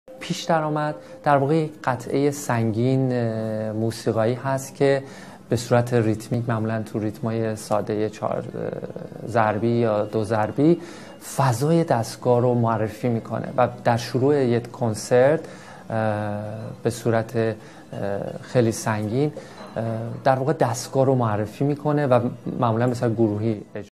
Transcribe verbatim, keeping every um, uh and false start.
پیش درآمد در واقع قطعه سنگین موسیقایی هست که به صورت ریتمیک، معمولا تو ریتمای ساده چهار ضربی یا دو ضربی، فضای دستگاه رو معرفی میکنه و در شروع یک کنسرت به صورت خیلی سنگین در واقع دستگاه رو معرفی میکنه و معمولا مثلا گروهی